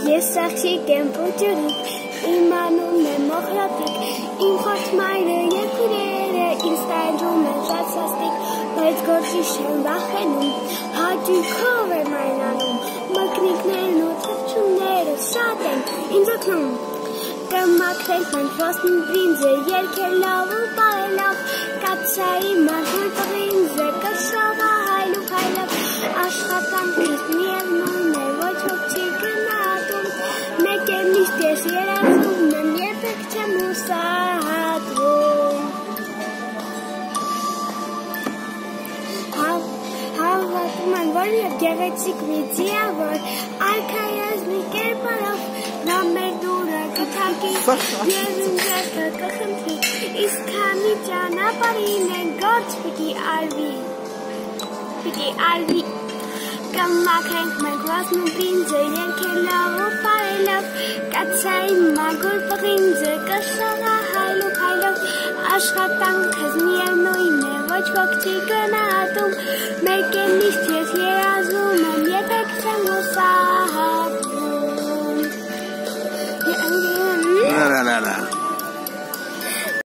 Ես սախში կեմպոջերուկ, իմանում եմ մոխրատիկ, իմ խորթմայրը երկուրերը, ինձ տայջում են շատ սաստիկ, բայց գործի շեմ վախենում, հաճույքով եմ այնանում, մկնիկներն ու թրջունները շատ են ինձ օգնում, կմաքրենք մենք ոսնին բրինձը, երկելով ու պարելով, կացայի մարգուր պղինձը, կշողա հայլուկ հայլով, աշխատանքից միևնույն է, ոչ ոք չի գնատում, մեկ է միշտ ես երազում եմ, երբեք չեմ հուսահատվում։ Հավատում եմ, որ և գեղեցիկ մի ձիավոր, արքայազնի կերպարով, նա մեր դուրը կթակի, և իմ ձեռքը կխնդրի, իսկ քանի ճանապարհին է գործ պիտի արվի, կմաքրենք մենք ոսնու բրինձը, երգելով ու պարելով, կացայի մագուր պղինձը, կշողա հայլուկ հայլով, աշխատանքս միևնույն է, ոչ ոք չի գնահատում, մեկ է միշտ ես